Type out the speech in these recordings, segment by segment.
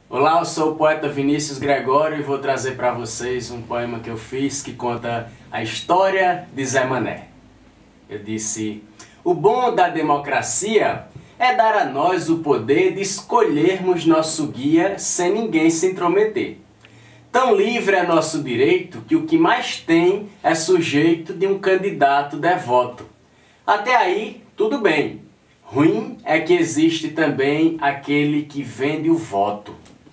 Olá, eu sou o poeta Vinícius Gregório e vou trazer para vocês um poema que eu fiz que conta a história de Zé Mané. Eu disse: o bom da democracia é dar a nós o poder de escolhermos nosso guia sem ninguém se intrometer. Tão livre é nosso direito que o que mais tem é sujeito de um candidato devoto. Até aí, tudo bem. Ruim é que existe também aquele que vende o voto.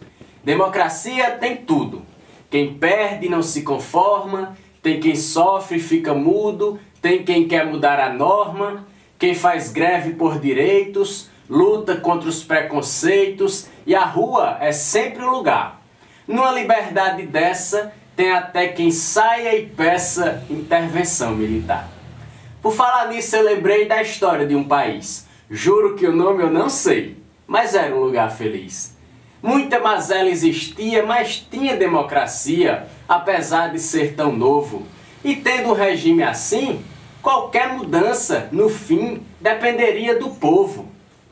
Democracia tem tudo. Quem perde não se conforma, tem quem sofre e fica mudo, tem quem quer mudar a norma, quem faz greve por direitos, luta contra os preconceitos e a rua é sempre o lugar. Numa liberdade dessa, tem até quem saia e peça intervenção militar. Por falar nisso, eu lembrei da história de um país. Juro que o nome eu não sei, mas era um lugar feliz. Muita mazela existia, mas tinha democracia, apesar de ser tão novo. E tendo um regime assim, qualquer mudança, no fim, dependeria do povo.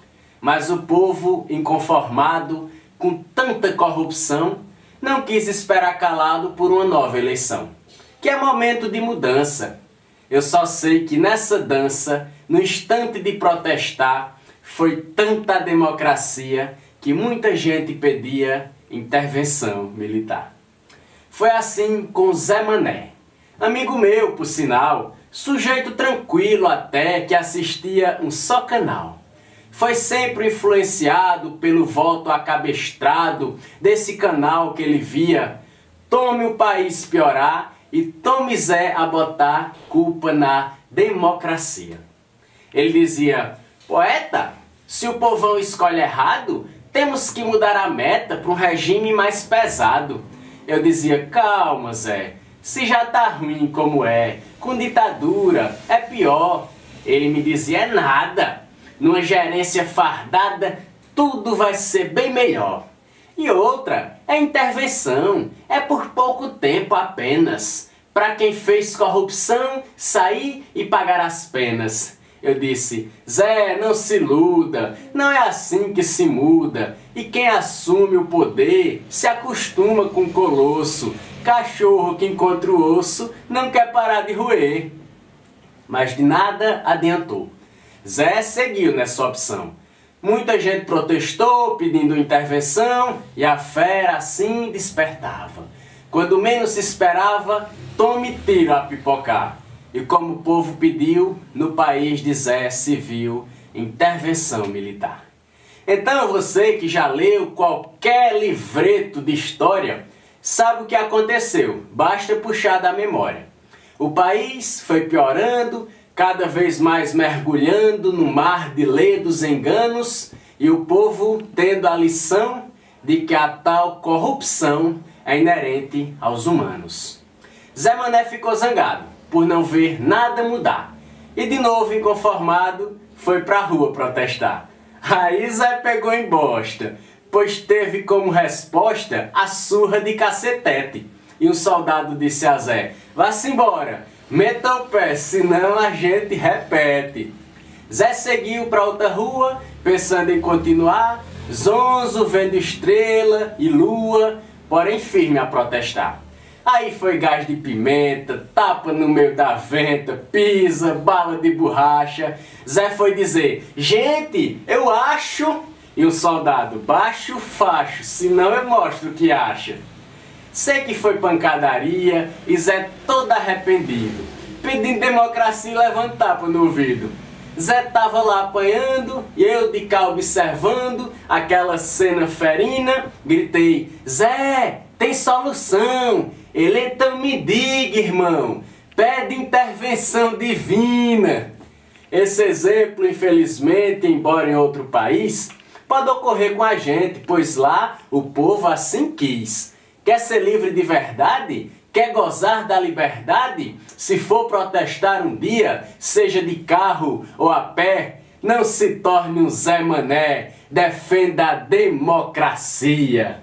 Mas o povo, inconformado com tanta corrupção, não quis esperar calado por uma nova eleição, que é momento de mudança. Eu só sei que nessa dança, no instante de protestar, foi tanta democracia que muita gente pedia intervenção militar. Foi assim com Zé Mané, amigo meu, por sinal, sujeito tranquilo até que assistia um só canal. Foi sempre influenciado pelo voto acabestrado desse canal que ele via. Tome o país piorar e tome Zé a botar culpa na democracia. Ele dizia: poeta, se o povão escolhe errado, temos que mudar a meta para um regime mais pesado. Eu dizia: calma, Zé, se já tá ruim como é, com ditadura é pior. Ele me dizia: é nada, numa gerência fardada tudo vai ser bem melhor. E outra, é intervenção, é por pouco tempo apenas, para quem fez corrupção sair e pagar as penas. Eu disse: Zé, não se iluda, não é assim que se muda, e quem assume o poder se acostuma com o colosso. Cachorro que encontra o osso não quer parar de roer. Mas de nada adiantou. Zé seguiu nessa opção. Muita gente protestou pedindo intervenção e a fera assim despertava. Quando menos se esperava, tome tiro a pipocar. E como o povo pediu, no país de Zé se viu intervenção militar. Então você que já leu qualquer livreto de história, sabe o que aconteceu, basta puxar da memória. O país foi piorando, cada vez mais mergulhando no mar de ledos enganos, e o povo tendo a lição de que a tal corrupção é inerente aos humanos. Zé Mané ficou zangado por não ver nada mudar, e de novo inconformado foi pra rua protestar. Aí Zé pegou em bosta, pois teve como resposta a surra de cacetete. E um soldado disse a Zé: vá-se embora, meta o pé, senão a gente repete. Zé seguiu para outra rua, pensando em continuar, zonzo vendo estrela e lua, porém firme a protestar. Aí foi gás de pimenta, tapa no meio da venta, pisa, bala de borracha. Zé foi dizer: gente, eu acho... E o soldado: baixa o facho, senão eu mostro o que acha. Sei que foi pancadaria e Zé todo arrependido, pedindo democracia e levando tapa no ouvido. Zé tava lá apanhando e eu de cá observando aquela cena ferina. Gritei: Zé, tem solução! Ele então me diga, irmão, pede intervenção divina. Esse exemplo, infelizmente, embora em outro país, pode ocorrer com a gente, pois lá o povo assim quis. Quer ser livre de verdade? Quer gozar da liberdade? Se for protestar um dia, seja de carro ou a pé, não se torne um Zé Mané, defenda a democracia.